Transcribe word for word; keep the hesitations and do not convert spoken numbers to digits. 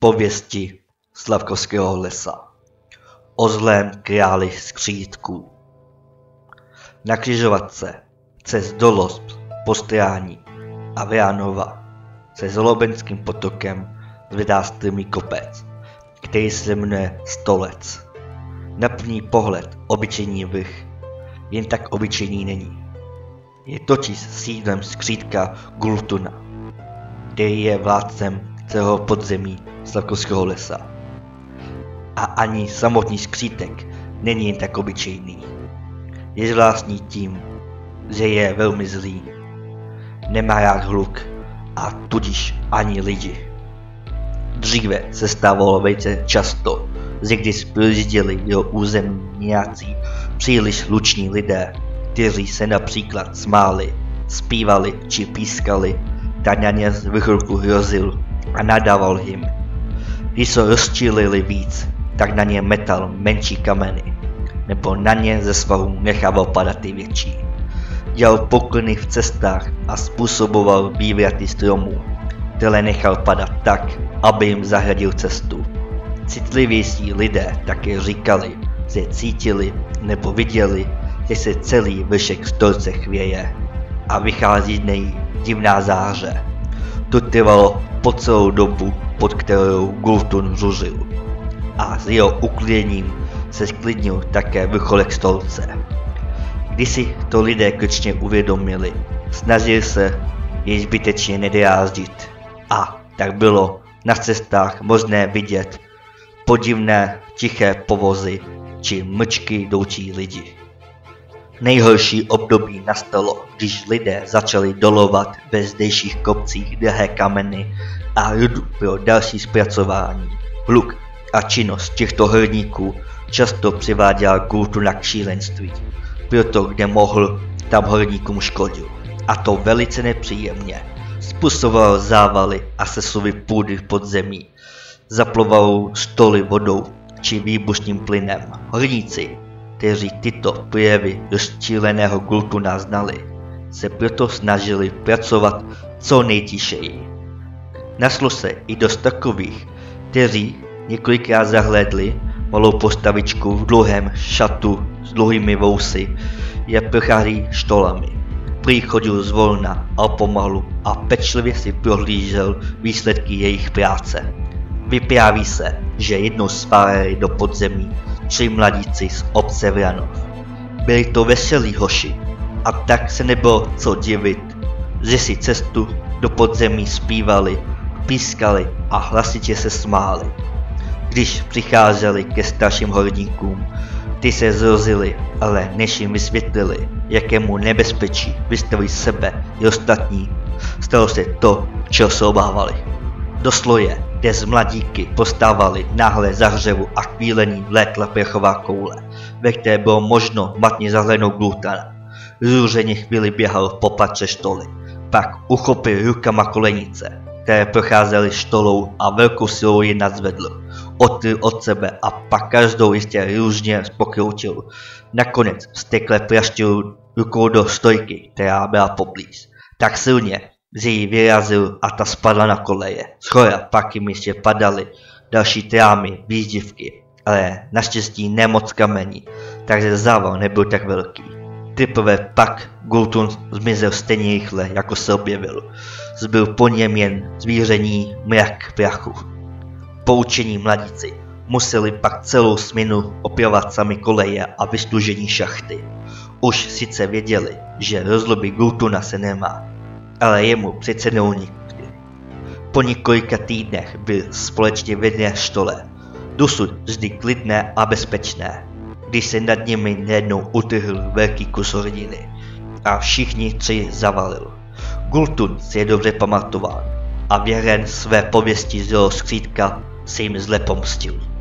Pověsti Slavkovského lesa o zlém králi skřítků. Na křižovatce cez Dolosp, Postrání a Vránova se Zolobenským potokem zvedá strmý kopec, který se jmenuje Stolec. Na první pohled obyčejný vrch, jen tak obyčejný není. Je totiž sídlem skřítka Gultuna, který je vládcem celého podzemí Slavkovského lesa. A ani samotný skřítek není jen tak obyčejný. Je zvláštní tím, že je velmi zlý. Nemá rád hluk a tudíž ani lidi. Dříve se stávalo velice často, že když projížděli jeho území nějací příliš luční lidé, kteří se například smáli, zpívali či pískali, tak na ně z vrcholku hrozil a nadával jim. Když se rozčílili víc, tak na ně metal menší kameny, nebo na ně ze svahu nechával padat ty větší. Dělal poklony v cestách a způsoboval vývraty stromů, které nechal padat tak, aby jim zahradil cestu. Citlivější lidé také říkali, že cítili nebo viděli, že se celý vršek Stolce chvěje a vychází z něj divná záře. To trvalo po celou dobu, pod kterou Gultun žužil. A s jeho ukliděním se sklidnil také vrcholek Stolce. Když si to lidé konečně uvědomili, snažili se jej zbytečně nedráždit. A tak bylo na cestách možné vidět podivné tiché povozy či mlčky jdoucí lidi. Nejhorší období nastalo, když lidé začali dolovat ve zdejších kopcích drahé kameny a rudu pro další zpracování. Hluk a činnost těchto horníků často přiváděla Gultuna k šílenství. Proto kde mohl, tam horníkům škodil. A to velice nepříjemně. Způsoboval závaly a sesuvy půdy v podzemí. Zaploval stoly vodou či výbušným plynem. Horníci, kteří tyto projevy rozčíleného Gultuna znali, se proto snažili pracovat co nejtišeji. Našlo se i dost takových, kteří několikrát zahlédli malou postavičku v dlouhém šatu s dlouhými vousy, je prochází štolami. Prý chodil zvolna a pomalu a pečlivě si prohlížel výsledky jejich práce. Vypráví se, že jednou spálili do podzemí tři mladíci z obce Vranov. Byli to veselí hoši a tak se nebylo co divit, že si cestu do podzemí zpívali, pískali a hlasitě se smáli. Když přicházeli ke starším horníkům, ty se zrozili, ale než jim vysvětlili, jakému nebezpečí vystaví sebe i ostatní, stalo se to, čeho se obávali. Do sloje, kde z mladíky postávali náhle za hřevu a chvílení vlétla plechová koule, ve které bylo možno matně zahlédnout Gultuna. Zúženě chvíli běhal po patře štoly, pak uchopil rukama kolenice, které procházely štolou a velkou silou je nadzvedl. Odkryl od sebe a pak každou jistě různě pokroutil. Nakonec stekle praštil rukou do stojky, která byla poblíž. Tak silně, že ji vyrazil a ta spadla na koleje. Shora pak jim ještě padaly další trámy, výzdivky, ale naštěstí nemoc kamení, takže zával nebyl tak velký. Teprve pak Gultun zmizel stejně rychle, jako se objevil. Zbyl po něm jen zvíření mrak prachu. Poučení mladíci museli pak celou směnu opravovat sami koleje a vystužení šachty. Už sice věděli, že rozloby Gultuna se nemá, ale jemu přece neunikli. Po několika týdnech byl společně v jedné štole, dosud vždy klidné a bezpečné, když se nad nimi najednou utrhl velký kus rodiny a všichni tři zavalil. Gultun si je dobře pamatoval a věren své pověsti z jeho skřítka se jim zle pomstil.